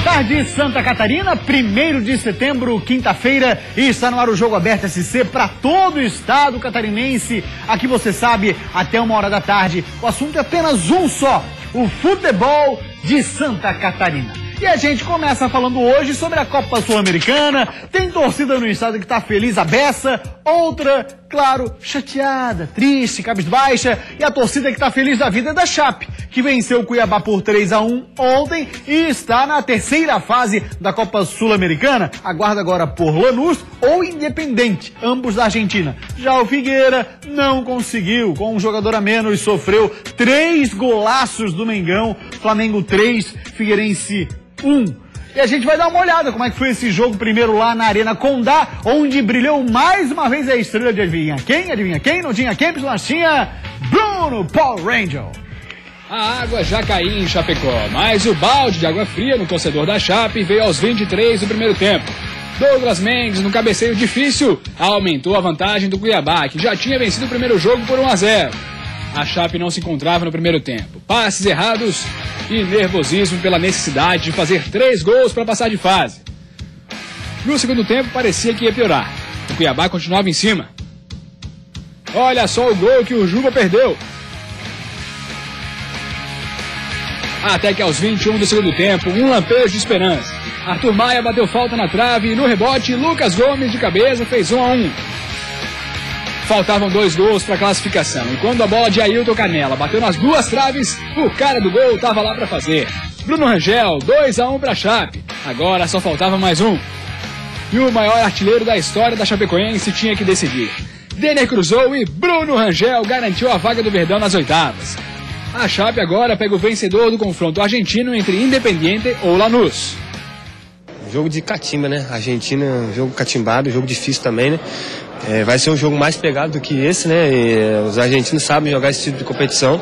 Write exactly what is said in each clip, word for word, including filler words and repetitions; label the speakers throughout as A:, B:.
A: tarde, Santa Catarina, primeiro de setembro, quinta-feira, e está no ar o Jogo Aberto S C para todo o estado catarinense. Aqui você sabe, até uma hora da tarde, o assunto é apenas um só, o futebol de Santa Catarina. E a gente começa falando hoje sobre a Copa Sul-Americana. Tem torcida no estado que está feliz à beça, outra, claro, chateada, triste, cabisbaixa. E a torcida que está feliz da vida é da Chape, que venceu o Cuiabá por três a um ontem e está na terceira fase da Copa Sul-Americana. Aguarda agora por Lanús ou Independente, ambos da Argentina. Já o Figueira não conseguiu, com um jogador a menos, sofreu três golaços do Mengão. Flamengo três, Figueirense um. E a gente vai dar uma olhada como é que foi esse jogo primeiro lá na Arena Condá, onde brilhou mais uma vez a estrela de adivinha quem? Adivinha quem? Não tinha quem? Mas tinha Bruno Paul Rangel.
B: A água já caiu em Chapecó, mas o balde de água fria no torcedor da Chape veio aos vinte e três do primeiro tempo. Douglas Mendes, no cabeceio difícil, aumentou a vantagem do Cuiabá, que já tinha vencido o primeiro jogo por um a zero. A Chape não se encontrava no primeiro tempo. Passes errados e nervosismo pela necessidade de fazer três gols para passar de fase. No segundo tempo parecia que ia piorar. O Cuiabá continuava em cima. Olha só o gol que o Juba perdeu. Até que aos vinte e um do segundo tempo, um lampejo de esperança. Arthur Maia bateu falta na trave e no rebote, Lucas Gomes de cabeça fez um a um. Faltavam dois gols para a classificação. E quando a bola de Ailton Canela bateu nas duas traves, o cara do gol estava lá para fazer. Bruno Rangel, dois a um para a Chape. Agora só faltava mais um. E o maior artilheiro da história da Chapecoense tinha que decidir. Denner cruzou e Bruno Rangel garantiu a vaga do Verdão nas oitavas. A Chape agora pega o vencedor do confronto argentino entre Independiente ou Lanús.
C: Jogo de catimba, né? Argentina, jogo catimbado, jogo difícil também, né? É, vai ser um jogo mais pegado do que esse, né? E, é, os argentinos sabem jogar esse tipo de competição.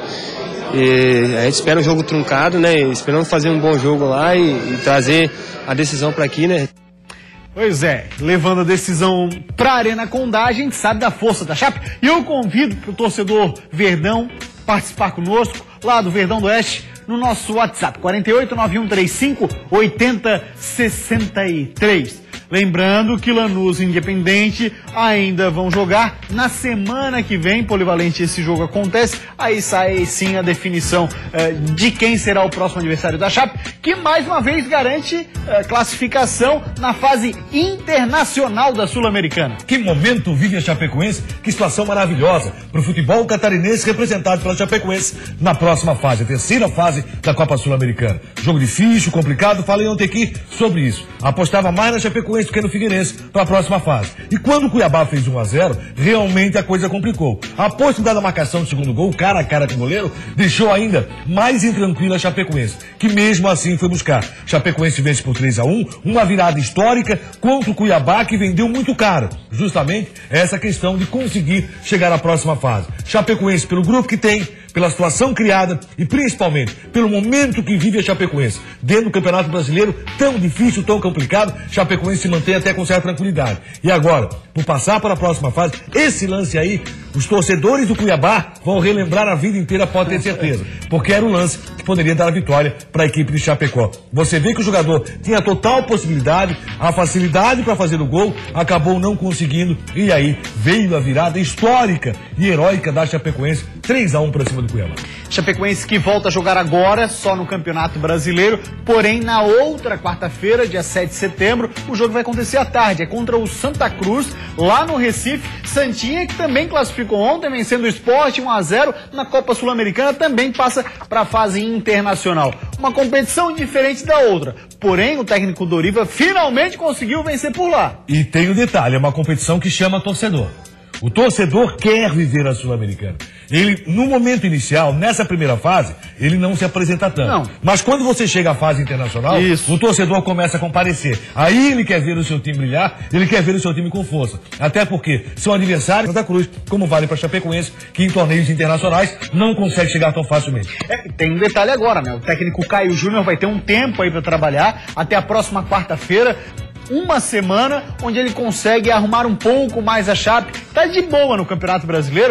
C: E a gente espera um jogo truncado, né? E esperando fazer um bom jogo lá e, e trazer a decisão para aqui, né?
A: Pois é, levando a decisão para a Arena Condá, a gente sabe da força da Chape. E eu convido para o torcedor Verdão participar conosco, lá do Verdão do Oeste, no nosso WhatsApp, quatro oito nove um três cinco oito zero seis três. Lembrando que Lanús e Independente ainda vão jogar na semana que vem, polivalente esse jogo acontece, aí sai sim a definição uh, de quem será o próximo adversário da Chape, que mais uma vez garante uh, classificação na fase internacional da Sul-Americana.
D: Que momento vive a Chapecoense, que situação maravilhosa para o futebol catarinense representado pela Chapecoense na próxima fase, a terceira fase da Copa Sul-Americana. Jogo difícil, complicado, falei ontem aqui sobre isso. Apostava mais na Chapecoense do que no Figueirense para a próxima fase. E quando o Cuiabá fez um a zero, realmente a coisa complicou. A possibilidade da marcação do segundo gol, cara a cara com o goleiro, deixou ainda mais intranquila a Chapecoense, que mesmo assim foi buscar. Chapecoense vence por três a um, uma virada histórica contra o Cuiabá, que vendeu muito caro. Justamente essa questão de conseguir chegar à próxima fase. Chapecoense, pelo grupo que tem, pela situação criada e principalmente pelo momento que vive a Chapecoense dentro do Campeonato Brasileiro, tão difícil, tão complicado, Chapecoense se mantém até com certa tranquilidade. E agora, por passar para a próxima fase, esse lance aí, os torcedores do Cuiabá vão relembrar a vida inteira, pode ter certeza, porque era o lance que poderia dar a vitória para a equipe de Chapecó. Você vê que o jogador tinha total possibilidade, a facilidade para fazer o gol, acabou não conseguindo, e aí veio a virada histórica e heróica da Chapecoense, três a um para cima do Cuiabá.
A: Chapecoense que volta a jogar agora só no Campeonato Brasileiro, porém na outra quarta-feira, dia sete de setembro, o jogo vai acontecer à tarde, é contra o Santa Cruz, lá no Recife. Santinha, que também classificou ontem, vencendo o Sport um a zero na Copa Sul-Americana, também passa para a fase internacional. Uma competição diferente da outra, porém o técnico Doriva finalmente conseguiu vencer por lá.
D: E tem um detalhe, é uma competição que chama torcedor. O torcedor quer viver a Sul-Americana. Ele, no momento inicial, nessa primeira fase, ele não se apresenta tanto. Não. Mas quando você chega à fase internacional, Isso. o torcedor começa a comparecer. Aí ele quer ver o seu time brilhar, ele quer ver o seu time com força. Até porque seu adversário, Santa Cruz, como vale para Chapecoense, que em torneios internacionais não consegue chegar tão facilmente.
A: É, tem um detalhe agora, né? O técnico Caio Júnior vai ter um tempo aí para trabalhar, até a próxima quarta-feira. Uma semana onde ele consegue arrumar um pouco mais a Chape. Tá de boa no Campeonato Brasileiro.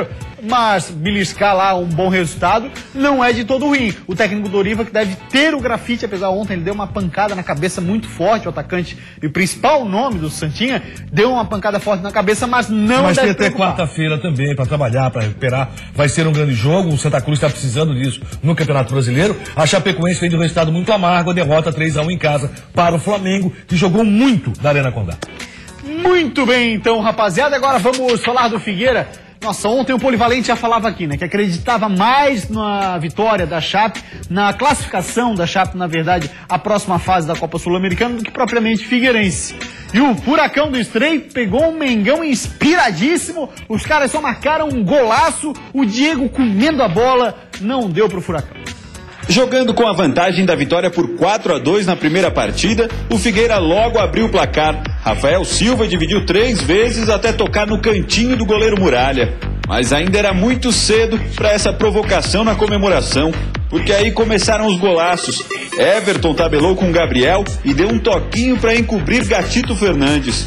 A: mas beliscar lá um bom resultado não é de todo ruim. O técnico Doriva, que deve ter o grafite, apesar ontem ele deu uma pancada na cabeça muito forte, o atacante e o principal nome do Santinha, deu uma pancada forte na cabeça, mas não
D: mas
A: deve
D: tem até quarta-feira também para trabalhar, para recuperar. Vai ser um grande jogo, o Santa Cruz está precisando disso no Campeonato Brasileiro. A Chapecoense fez um resultado muito amargo, a derrota três a um em casa para o Flamengo, que jogou muito na Arena Condá.
A: Muito bem, então, rapaziada, agora vamos falar do Figueira. Nossa, ontem o Polivalente já falava aqui, né, que acreditava mais na vitória da Chape, na classificação da Chape, na verdade, a próxima fase da Copa Sul-Americana, do que propriamente Figueirense. E o Furacão do Estreito pegou um Mengão inspiradíssimo, os caras só marcaram um golaço, o Diego comendo a bola, não deu pro Furacão.
E: Jogando com a vantagem da vitória por quatro a dois na primeira partida, o Figueira logo abriu o placar. Rafael Silva dividiu três vezes até tocar no cantinho do goleiro Muralha. Mas ainda era muito cedo para essa provocação na comemoração, porque aí começaram os golaços. Everton tabelou com Gabriel e deu um toquinho para encobrir Gatito Fernandes.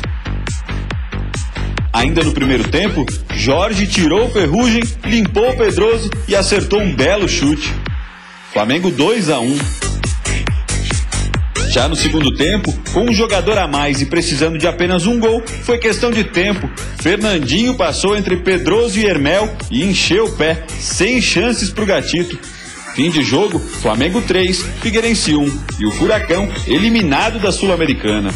E: Ainda no primeiro tempo, Jorge tirou o Ferrugem, limpou o Pedroso e acertou um belo chute. Flamengo dois a um. Já no segundo tempo, com um jogador a mais e precisando de apenas um gol, foi questão de tempo. Fernandinho passou entre Pedroso e Hermel e encheu o pé, sem chances pro Gatito. Fim de jogo, Flamengo três, Figueirense um e o Furacão eliminado da Sul-Americana.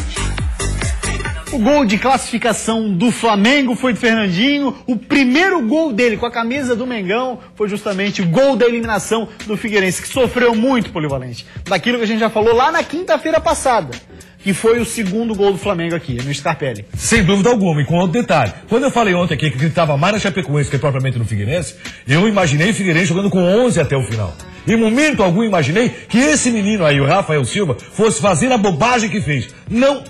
A: O gol de classificação do Flamengo foi de Fernandinho. O primeiro gol dele com a camisa do Mengão foi justamente o gol da eliminação do Figueirense, que sofreu muito, Polivalente, daquilo que a gente já falou lá na quinta-feira passada, que foi o segundo gol do Flamengo aqui, no Scarpelli.
D: Sem dúvida alguma, e com outro detalhe. Quando eu falei ontem aqui que gritava mais na Chapecoense que propriamente no Figueirense, eu imaginei o Figueirense jogando com onze até o final. Em momento algum imaginei que esse menino aí, o Rafael Silva, fosse fazer a bobagem que fez. Não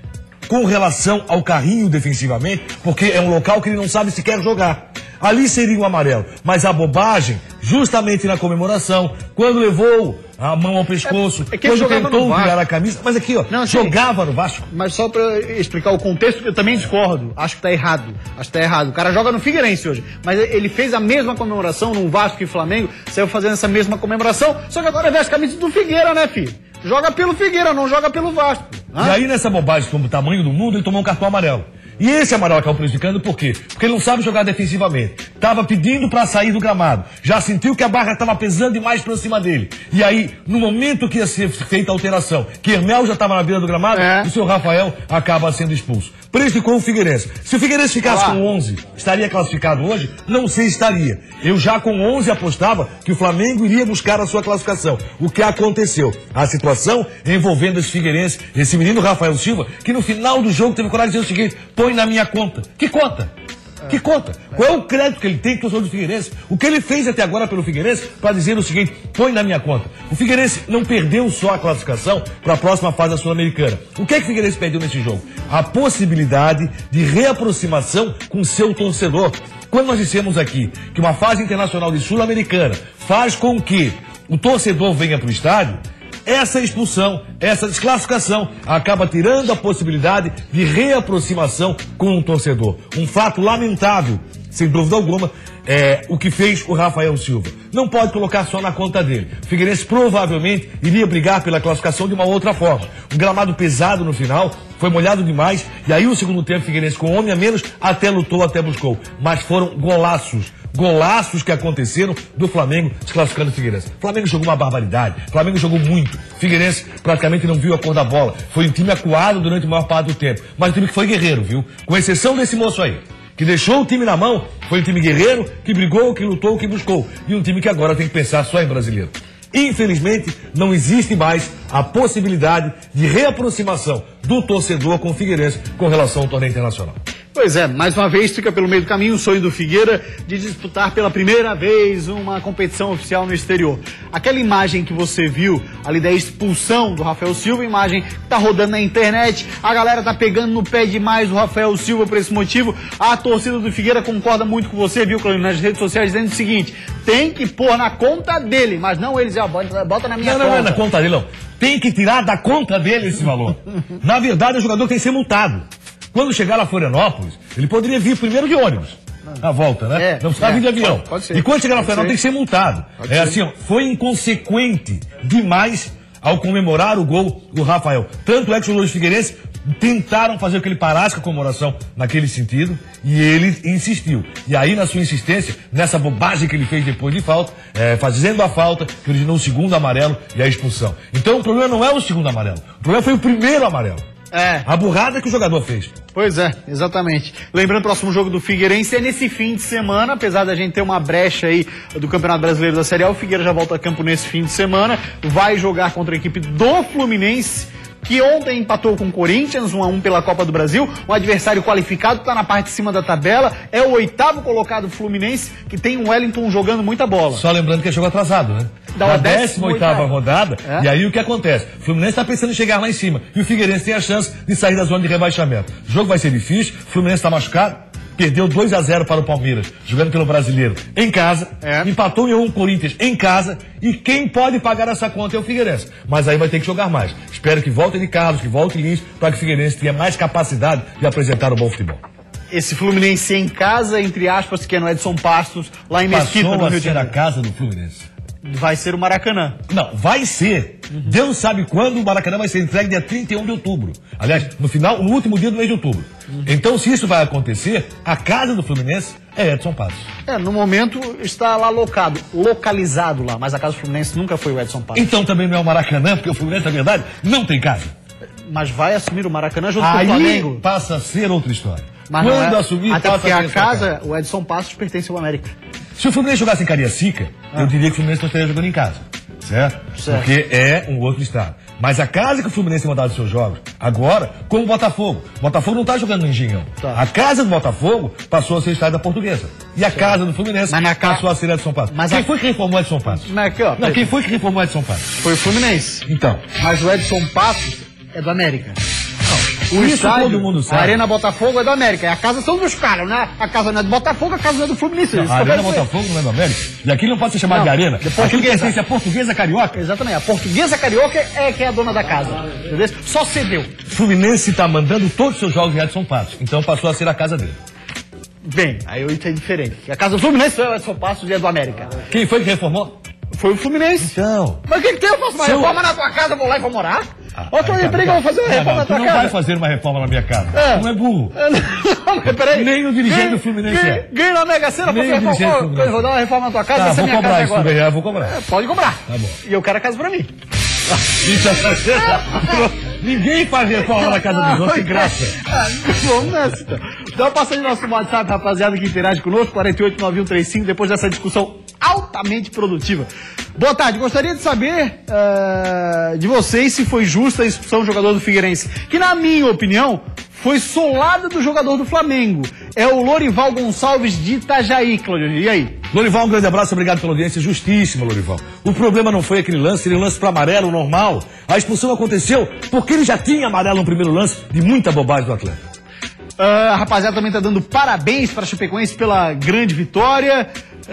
D: com relação ao carrinho defensivamente, porque é um local que ele não sabe sequer jogar. Ali seria um amarelo. Mas a bobagem, justamente na comemoração, quando levou a mão ao pescoço,
A: é, é que
D: quando tentou virar a camisa, mas aqui, ó,
A: não,
D: jogava no Vasco.
A: Mas só pra explicar o contexto, eu também discordo. Acho que tá errado. Acho que tá errado. O cara joga no Figueirense hoje. Mas ele fez a mesma comemoração no Vasco e Flamengo, saiu fazendo essa mesma comemoração, só que agora veste a camisa do Figueira, né, filho? Joga pelo Figueira, não joga pelo Vasco.
D: Ah? E aí, nessa bobagem como o tamanho do mundo, ele tomou um cartão amarelo. E esse amarelo acabou prejudicando por quê? Porque ele não sabe jogar defensivamente. Tava pedindo para sair do gramado. Já sentiu que a barra estava pesando demais para cima dele. E aí, no momento que ia ser feita a alteração, que Hermel já estava na beira do gramado, é. o seu Rafael acaba sendo expulso. Prejudicou o Figueirense. Se o Figueirense ficasse com onze, estaria classificado hoje? Não sei se estaria. Eu já com onze apostava que o Flamengo iria buscar a sua classificação. O que aconteceu? A situação envolvendo esse Figueirense, esse menino Rafael Silva, que no final do jogo teve coragem de dizer o seguinte: põe na minha conta. Que conta? Que conta? Qual é o crédito que ele tem que eu sou do Figueirense? O que ele fez até agora pelo Figueirense para dizer o seguinte: põe na minha conta. O Figueirense não perdeu só a classificação para a próxima fase da Sul-Americana. O que é que o Figueirense perdeu nesse jogo? A possibilidade de reaproximação com seu torcedor. Quando nós dissemos aqui que uma fase internacional de Sul-Americana faz com que o torcedor venha para o estádio, essa expulsão, essa desclassificação acaba tirando a possibilidade de reaproximação com o torcedor. Um fato lamentável, sem dúvida alguma, é o que fez o Rafael Silva. Não pode colocar só na conta dele. O Figueirense provavelmente iria brigar pela classificação de uma outra forma. Um gramado pesado no final, foi molhado demais, e aí o segundo tempo o Figueirense com um homem a menos até lutou, até buscou. Mas foram golaços. Golaços que aconteceram do Flamengo desclassificando o Figueirense. O Flamengo jogou uma barbaridade. O Flamengo jogou muito. O Figueirense praticamente não viu a cor da bola. Foi um time acuado durante a maior parte do tempo. Mas um time que foi guerreiro, viu? Com exceção desse moço aí, que deixou o time na mão, foi um time guerreiro, que brigou, que lutou, que buscou. E um time que agora tem que pensar só em brasileiro. Infelizmente, não existe mais a possibilidade de reaproximação do torcedor com o Figueirense com relação ao torneio internacional.
A: Pois é, mais uma vez fica pelo meio do caminho o sonho do Figueira de disputar pela primeira vez uma competição oficial no exterior. Aquela imagem que você viu ali da expulsão do Rafael Silva, imagem que tá rodando na internet, a galera tá pegando no pé demais o Rafael Silva por esse motivo. A torcida do Figueira concorda muito com você, viu, Cláudio, nas redes sociais, dizendo o seguinte: tem que pôr na conta dele, mas não eles já bota, bota na minha
D: não,
A: conta.
D: Não, não é na conta dele, não. Tem que tirar da conta dele esse valor. Na verdade, o jogador tem que ser multado. Quando chegar a Florianópolis, ele poderia vir primeiro de ônibus. Na volta, né?
A: É,
D: não precisava
A: é,
D: vir de avião.
A: Pode, pode ser.
D: E quando chegar na
A: pode
D: final
A: ser.
D: tem que ser multado.
A: Pode
D: é
A: ser.
D: assim, ó, foi inconsequente demais ao comemorar o gol do Rafael. Tanto é que os jogadores figueirenses tentaram fazer com que ele parasse com a comemoração naquele sentido e ele insistiu. E aí, na sua insistência, nessa bobagem que ele fez depois de falta, é, fazendo a falta, que originou o segundo amarelo e a expulsão. Então o problema não é o segundo amarelo, o problema foi o primeiro amarelo.
A: É.
D: A burrada que o jogador fez.
A: Pois é, exatamente. Lembrando, o próximo jogo do Figueirense é nesse fim de semana, apesar da gente ter uma brecha aí do Campeonato Brasileiro da Série A, o Figueira já volta a campo nesse fim de semana, vai jogar contra a equipe do Fluminense, que ontem empatou com o Corinthians, um a um pela Copa do Brasil, um adversário qualificado, está na parte de cima da tabela, é o oitavo colocado Fluminense, que tem o Wellington jogando muita bola.
D: Só lembrando que é jogo atrasado, né?
A: Da
D: Na
A: décima
D: décima oitava rodada,
A: é.
D: E aí o que acontece? O Fluminense está pensando em chegar lá em cima, e o Figueirense tem a chance de sair da zona de rebaixamento. O jogo vai ser difícil, o Fluminense está machucado, perdeu dois a zero para o Palmeiras, jogando pelo Brasileiro em casa,
A: É.
D: empatou em um Corinthians em casa, e quem pode pagar essa conta é o Figueirense. Mas aí vai ter que jogar mais. Espero que volte de Carlos, que volte Lins, para que o Figueirense tenha mais capacidade de apresentar o bom futebol.
A: Esse Fluminense em casa, entre aspas, que é no Edson Passos, lá em Mesquita,
D: Passou
A: no
D: a
A: Rio de
D: ser a
A: Janeiro.
D: casa do Fluminense.
A: Vai ser o Maracanã.
D: Não, vai ser. Deus sabe quando o Maracanã vai ser entregue, dia trinta e um de outubro. Aliás, no final, no último dia do mês de outubro. Então, se isso vai acontecer, a casa do Fluminense é Edson Passos.
A: É, no momento está lá locado, localizado lá, mas a casa do Fluminense nunca foi o Edson Passos.
D: Então também não é o Maracanã, porque o Fluminense, na verdade, não tem casa.
A: Mas vai assumir o Maracanã junto com o
D: Aí
A: Flamengo.
D: passa a ser outra história.
A: Mas não
D: Quando
A: é,
D: assumir,
A: até
D: passa
A: porque
D: a
A: a
D: ser sua
A: casa, o Edson Passos pertence ao América.
D: Se o Fluminense jogasse em Cariacica,
A: Ah.
D: eu diria que o Fluminense não estaria jogando em casa. Certo?
A: Certo.
D: Porque é um outro estado. Mas a casa que o Fluminense tem mandado os seus jogos, agora, como o Botafogo. O Botafogo não está jogando no Engenhão.
A: Tá.
D: A casa do Botafogo passou a ser o estádio da Portuguesa. E a casa do Fluminense
A: Mas na ca-
D: passou a ser a Edson Passos.
A: Mas
D: Quem
A: a-
D: foi que reformou Edson Passos?
A: Mas aqui, ó.
D: Não, quem foi que reformou Edson Passos?
A: Foi o Fluminense.
D: Então.
A: Mas o Edson Passos é do América. O
D: Isso
A: estádio,
D: todo mundo sabe.
A: a Arena Botafogo é do América. E a casa são dos caras, né? A casa não é do Botafogo, a casa não é do Fluminense.
D: Não,
A: Isso
D: a
A: que eu
D: Arena
A: quero dizer.
D: Botafogo não é do América. E aqui não pode ser chamado
A: Não,
D: de Arena.
A: de
D: Aqui
A: Portuguesa.
D: pertence a Portuguesa Carioca.
A: Exatamente. A Portuguesa Carioca é que é a dona da casa. Entendeu? Só cedeu.
D: O Fluminense está mandando todos os seus jogos em Edson Passos. Então passou a ser a casa dele.
A: Bem, aí eu entendi diferente. A casa do Fluminense é o Edson Passos e é do América.
D: Quem foi que reformou?
A: Foi o Fluminense.
D: Então.
A: Mas o que, que tem? Eu faço uma
D: Seu-
A: reforma na tua casa, eu vou lá e vou morar? Ó, tô
D: Aí,
A: emprego, eu vou fazer uma
D: não,
A: reforma
D: não,
A: na
D: tu
A: tua
D: não
A: casa.
D: vai fazer uma reforma na minha casa.
A: É.
D: Tu não é burro.
A: Não, mas peraí.
D: Nem o dirigente
A: Ganha-
D: do Fluminense
A: ganha-
D: é.
A: Ganha na Mega Sena pra
D: Nem
A: fazer
D: o dirigente do
A: reforma.
D: Fluminense.
A: Eu vou dar uma reforma na tua casa,
D: Tá,
A: essa é
D: vou
A: minha
D: cobrar
A: casa
D: isso
A: agora.
D: ganhar, eu vou cobrar.
A: É, pode cobrar.
D: Tá bom.
A: E eu quero a casa pra mim.
D: Ninguém faz reforma na casa dos outros, de graça.
A: Ah, vamos nessa, então. Dá uma passadinha no nosso WhatsApp, rapaziada, que interage conosco, quatro oito nove um três cinco, depois dessa discussão altamente produtiva. Boa tarde, gostaria de saber uh, de vocês se foi justa a expulsão do jogador do Figueirense, que na minha opinião foi solada do jogador do Flamengo. É o Lorival Gonçalves de Itajaí, Claudio. E aí?
D: Lorival, um grande abraço, obrigado pela audiência. Justíssimo, Lorival. O problema não foi aquele lance, aquele lance para amarelo normal. A expulsão aconteceu porque ele já tinha amarelo no primeiro lance de muita bobagem do atleta.
A: Uh, a rapaziada também tá dando parabéns para a Chapecoense pela grande vitória.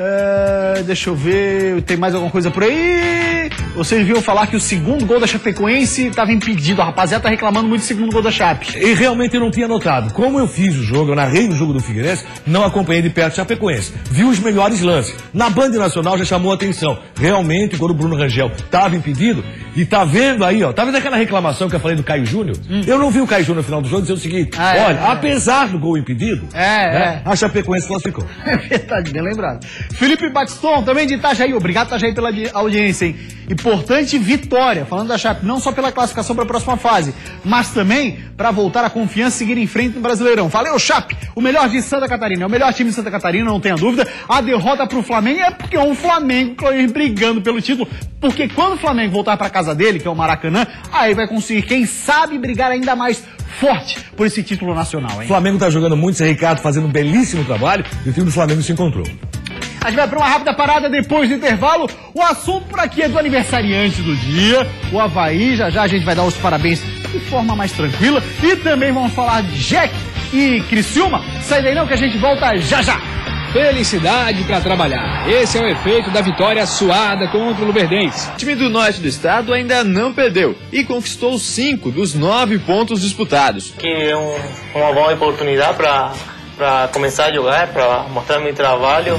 A: Uh, deixa eu ver, tem mais alguma coisa por aí? Vocês viram falar que o segundo gol da Chapecoense estava impedido. A rapaziada tá reclamando muito do segundo gol da Chape.
D: E realmente eu não tinha notado. Como eu fiz o jogo, eu narrei o jogo do Figueirense, não acompanhei de perto o Chapecoense. Vi os melhores lances. Na Band Nacional já chamou a atenção. Realmente o gol do Bruno Rangel estava impedido. E tá vendo aí, ó, tá vendo aquela reclamação que eu falei do Caio Júnior? Hum. Eu não vi o Caio Júnior no final do jogo dizer o seguinte,
A: ah, é,
D: olha,
A: é.
D: apesar do gol impedido,
A: É,
D: né,
A: é.
D: a Chapecoense classificou.
A: É verdade, bem lembrado. Felipe Batiston, também de Itajaí. Obrigado, Itajaí, pela audiência, hein? Importante vitória, falando da Chape, não só pela classificação para a próxima fase, mas também para voltar a confiança e seguir em frente no Brasileirão. Valeu, Chape! O melhor de Santa Catarina, é o melhor time de Santa Catarina, não tenha dúvida. A derrota para o Flamengo é porque é um Flamengo brigando pelo título, porque quando o Flamengo voltar para casa dele, que é o Maracanã, aí vai conseguir, quem sabe, brigar ainda mais forte por esse título nacional, hein?
D: O Flamengo tá jogando muito, Zé Ricardo fazendo um belíssimo trabalho e o time do Flamengo se encontrou.
A: A gente vai para uma rápida parada depois do intervalo. O assunto por aqui é do aniversariante do dia, o Avaí. Já já a gente vai dar os parabéns de forma mais tranquila. E também vamos falar de Jack e Criciúma. Sai daí não que a gente volta já já.
B: Felicidade para trabalhar. Esse é o efeito da vitória suada contra o Luverdense.
F: O time do norte do estado ainda não perdeu e conquistou cinco dos nove pontos disputados.
G: Que é um, uma boa oportunidade para para começar a jogar, para mostrar meu trabalho.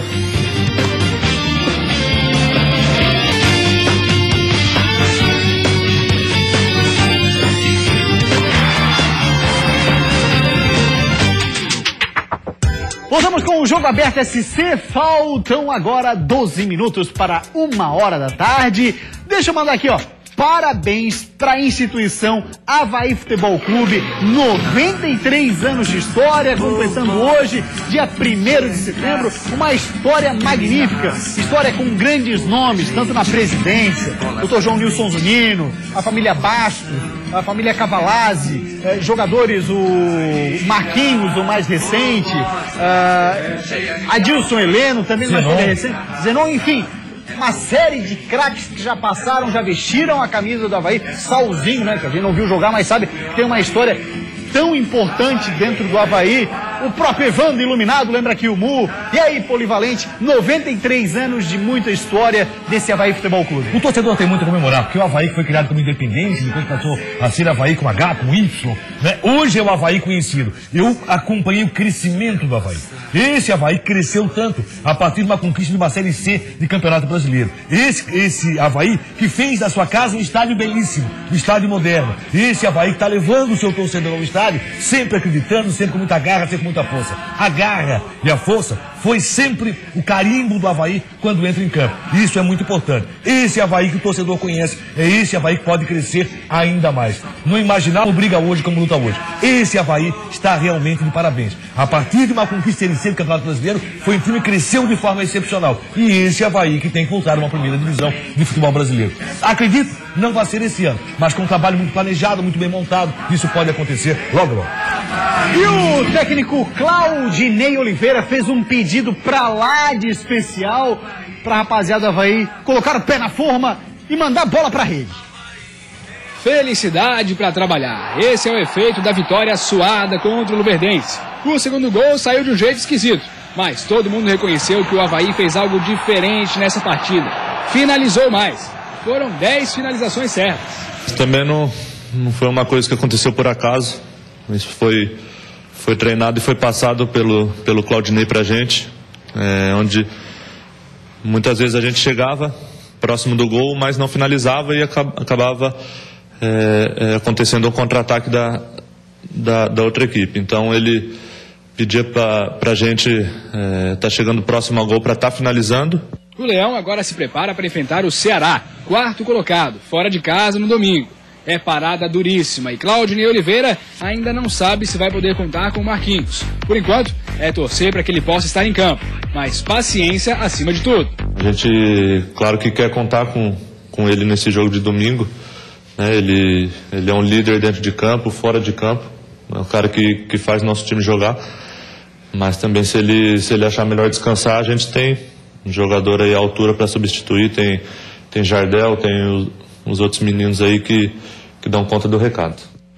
A: Voltamos com o Jogo Aberto S C, faltam agora doze minutos para uma hora da tarde. Deixa eu mandar aqui, ó, parabéns para a instituição Avaí Futebol Clube, noventa e três anos de história, completando hoje, dia primeiro de setembro, uma história magnífica, história com grandes nomes, tanto na presidência, doutor João Nilson Zunino, a família Bastos, a família Cavalazzi, eh, jogadores, o Marquinhos, o mais recente, uh, Adilson Heleno, também mais recente, Zenon, enfim, uma série de craques que já passaram, já vestiram a camisa do Avaí, Salzinho, né, que a gente não viu jogar, mas sabe que tem uma história tão importante dentro do Avaí. O próprio Evandro Iluminado, lembra aqui o Mu. E aí, Polivalente, noventa e três anos de muita história desse Avaí Futebol Clube.
D: O torcedor tem muito a comemorar, porque o Avaí foi criado como independente, depois passou a ser Avaí com H, com Y, né? Hoje é o Avaí conhecido. Eu acompanhei o crescimento do Avaí. Esse Avaí cresceu tanto a partir de uma conquista de uma Série C de Campeonato Brasileiro. Esse, esse Avaí que fez da sua casa um estádio belíssimo, um estádio moderno. Esse Avaí que está levando o seu torcedor ao estádio, sempre acreditando, sempre com muita garra, sempre com muita força. A garra e a força foi sempre o carimbo do Avaí quando entra em campo. Isso é muito importante. Esse Avaí que o torcedor conhece, é esse Avaí que pode crescer ainda mais. Não imaginar o briga hoje como luta hoje. Esse Avaí está realmente de parabéns. A partir de uma conquista Série C do Campeonato Brasileiro, foi um time que cresceu de forma excepcional. E esse Avaí que tem que voltar a uma primeira divisão de futebol brasileiro. Acredito, não vai ser esse ano, mas com um trabalho muito planejado, muito bem montado, isso pode acontecer logo logo.
A: E o técnico Claudinei Oliveira fez um pedido pra lá de especial pra rapaziada do Avaí colocar o pé na forma e mandar a bola pra rede.
B: Felicidade pra trabalhar. Esse é o efeito da vitória suada contra o Luverdense. O segundo gol saiu de um jeito esquisito, mas todo mundo reconheceu que o Avaí fez algo diferente nessa partida. Finalizou mais. Foram dez finalizações certas.
H: Também não, não foi uma coisa que aconteceu por acaso. Isso foi, foi treinado e foi passado pelo, pelo Claudinei pra gente, é, onde muitas vezes a gente chegava próximo do gol, mas não finalizava e acabava é, é, acontecendo o contra-ataque da, da, da outra equipe. Então ele pedia pra, pra gente é, tá chegando próximo ao gol para estar tá finalizando.
B: O Leão agora se prepara para enfrentar o Ceará, quarto colocado, fora de casa no domingo. É parada duríssima e Claudinei Oliveira ainda não sabe se vai poder contar com o Marquinhos. Por enquanto, é torcer para que ele possa estar em campo, mas paciência acima de tudo.
H: A gente, claro que quer contar com, com ele nesse jogo de domingo, né? Ele, ele é um líder dentro de campo, fora de campo, é o cara que, que faz nosso time jogar, mas também se ele, se ele achar melhor descansar, a gente tem um jogador aí à altura para substituir, tem, tem Jardel, tem os, os outros meninos aí que, que dão conta do recado.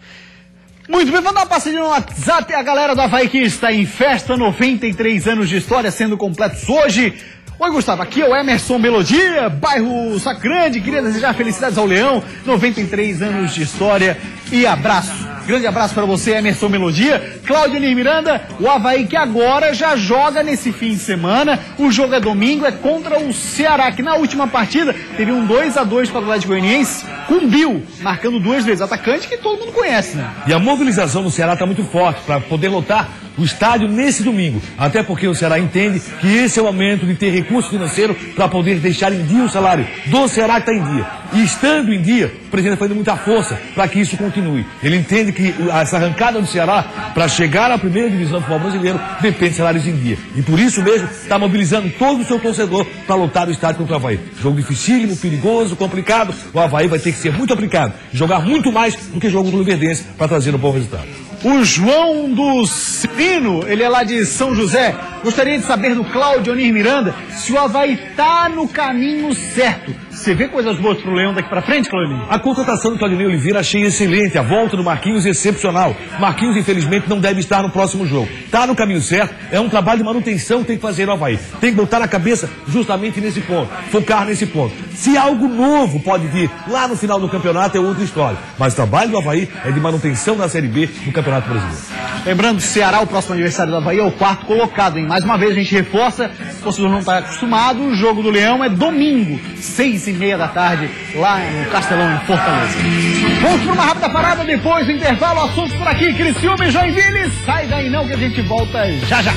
A: Muito bem, vamos dar uma passadinha no WhatsApp. A galera do Avaí que está em festa, noventa e três anos de história sendo completos hoje. Oi, Gustavo, aqui é o Emerson Melodia, bairro Sacrande. Queria desejar felicidades ao Leão, noventa e três anos de história e abraço. Grande abraço para você, Emerson Melodia. Claudinei Miranda, o Avaí que agora já joga nesse fim de semana. O jogo é domingo, é contra o Ceará, que na última partida teve um dois a dois para o Atlético Goianiense, com Bill marcando duas vezes. Atacante que todo mundo conhece, né?
D: E a mobilização do Ceará está muito forte para poder lotar o estádio nesse domingo. Até porque o Ceará entende que esse é o momento de ter recurso financeiro para poder deixar em dia o salário do Ceará que está em dia. E estando em dia, o presidente está fazendo muita força para que isso continue. Ele entende que essa arrancada do Ceará para chegar à primeira divisão do futebol brasileiro depende de salários em dia. E por isso mesmo está mobilizando todo o seu torcedor para lotar o estádio contra o Avaí. Jogo dificílimo, perigoso, complicado. O Avaí vai ter que ser muito aplicado, jogar muito mais do que jogo do Luverdense para trazer um bom resultado.
A: O João do Cirino, ele é lá de São José. Gostaria de saber do Claudio Onir Miranda se o Avaí tá no caminho certo. Você vê coisas boas pro Leão daqui pra frente, Claudinei?
D: A contratação do Claudinei Oliveira achei excelente. A volta do Marquinhos excepcional. Marquinhos, infelizmente, não deve estar no próximo jogo. Tá no caminho certo. É um trabalho de manutenção que tem que fazer no Avaí. Tem que botar na cabeça justamente nesse ponto. Focar nesse ponto. Se algo novo pode vir lá no final do campeonato é outra história. Mas o trabalho do Avaí é de manutenção da Série B do Campeonato Brasileiro.
A: Lembrando, Ceará, o próximo adversário do Avaí, é o quarto colocado, hein? Mais uma vez a gente reforça, se o torcedor não está acostumado, o jogo do Leão é domingo, seis e meia da tarde, lá no Castelão, em Fortaleza. Vamos para uma rápida parada, depois do intervalo, assuntos por aqui, Criciúma e Joinville. Sai daí não que a gente volta já já.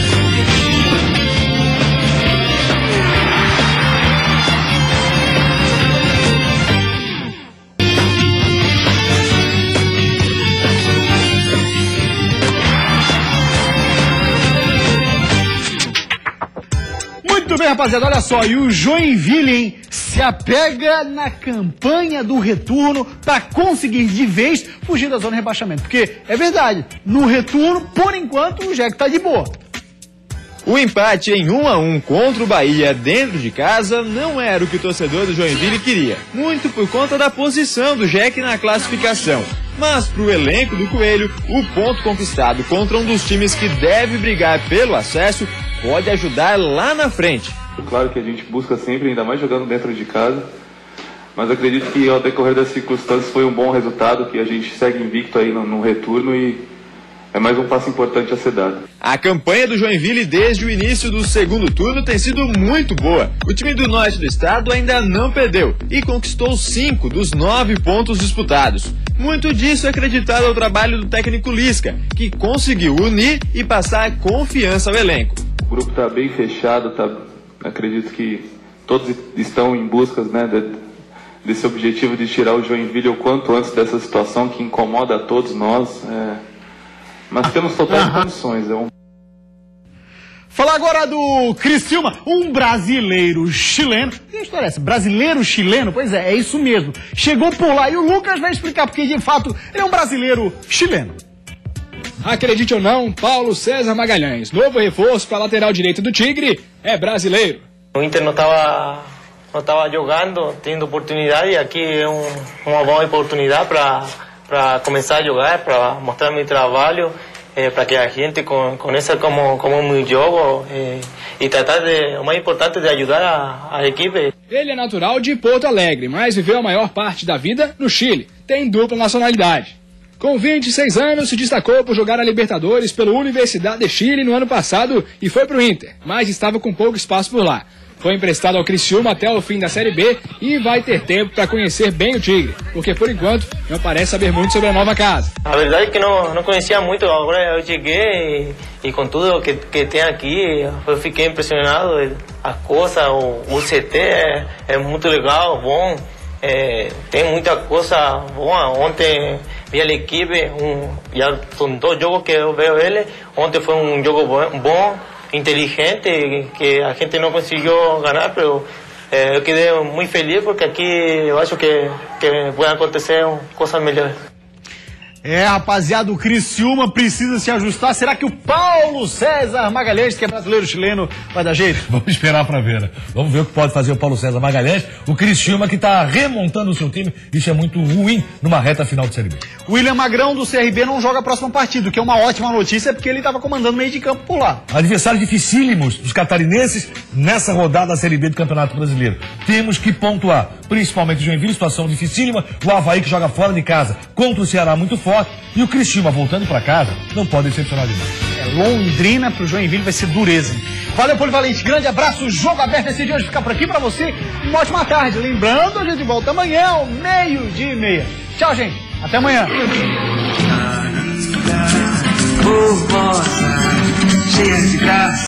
A: Muito bem, rapaziada, olha só, e o Joinville, hein, se apega na campanha do retorno para conseguir de vez fugir da zona de rebaixamento. Porque, é verdade, no retorno, por enquanto, o Jack tá de boa.
F: O empate em um a um contra o Bahia dentro de casa não era o que o torcedor do Joinville queria, muito por conta da posição do Jack na classificação. Mas para o elenco do Coelho, o ponto conquistado contra um dos times que deve brigar pelo acesso pode ajudar lá na frente.
I: Claro que a gente busca sempre, ainda mais jogando dentro de casa, mas acredito que ao decorrer das circunstâncias foi um bom resultado, que a gente segue invicto aí no, no retorno e é mais um passo importante a ser dado.
F: A campanha do Joinville desde o início do segundo turno tem sido muito boa. O time do norte do estado ainda não perdeu e conquistou cinco dos nove pontos disputados. Muito disso é acreditado ao trabalho do técnico Lisca, que conseguiu unir e passar confiança ao elenco.
I: O grupo está bem fechado, tá, acredito que todos estão em busca, né, de, desse objetivo de tirar o Joinville o quanto antes dessa situação que incomoda a todos nós. É, mas temos totais condições. É um...
A: Falar agora do Criciúma, um brasileiro chileno. Que história é essa? Brasileiro chileno? Pois é, é isso mesmo. Chegou por lá e o Lucas vai explicar porque de fato ele é um brasileiro chileno.
B: Acredite ou não, Paulo César Magalhães, novo reforço para a lateral direita do Tigre, é brasileiro.
G: O Inter não estava não estava jogando, tendo oportunidade, e aqui é um, uma boa oportunidade para para começar a jogar, para mostrar meu trabalho, eh, para que a gente conheça como como meu jogo eh, e tratar de, o mais importante, de ajudar a, a equipe.
B: Ele é natural de Porto Alegre, mas viveu a maior parte da vida no Chile, tem dupla nacionalidade. Com vinte e seis anos, se destacou por jogar a Libertadores pela Universidade de Chile no ano passado e foi para o Inter, mas estava com pouco espaço por lá. Foi emprestado ao Criciúma até o fim da Série B e vai ter tempo para conhecer bem o Tigre, porque por enquanto não parece saber muito sobre a nova casa.
G: A verdade é que não, não conhecia muito, agora eu cheguei e, e com tudo que, que tem aqui, eu fiquei impressionado. A coisa, o, o C T é, é muito legal, bom. É, tem muita coisa boa. Ontem vi a equipe, um, já são dois jogos que eu vejo ele. Ontem foi um jogo bom, bom, inteligente, que a gente não conseguiu ganhar, mas é, eu quedei muito feliz porque aqui eu acho que, que vai acontecer coisas melhores.
A: É, rapaziada, o Criciúma precisa se ajustar. Será que o Paulo César Magalhães, que é brasileiro chileno, vai dar jeito?
D: Vamos esperar para ver, né? Vamos ver o que pode fazer o Paulo César Magalhães. O Criciúma que está remontando o seu time. Isso é muito ruim numa reta final de Série B.
A: O William Magrão do C R B não joga a próxima partida, o que é uma ótima notícia, porque ele estava comandando meio de campo por lá.
D: Adversário dificílimos dos catarinenses nessa rodada da Série B do Campeonato Brasileiro. Temos que pontuar, principalmente o Joinville, situação dificílima, o Avaí que joga fora de casa contra o Ceará muito forte, e o Criciúma voltando para casa não pode decepcionar de novo.
A: É, Londrina pro Joinville vai ser dureza. Valeu, Polivalente, grande abraço, jogo aberto esse de hoje ficar por aqui para você. Uma ótima tarde, lembrando, a gente volta amanhã ao meio-dia e meia. Tchau, gente, até amanhã.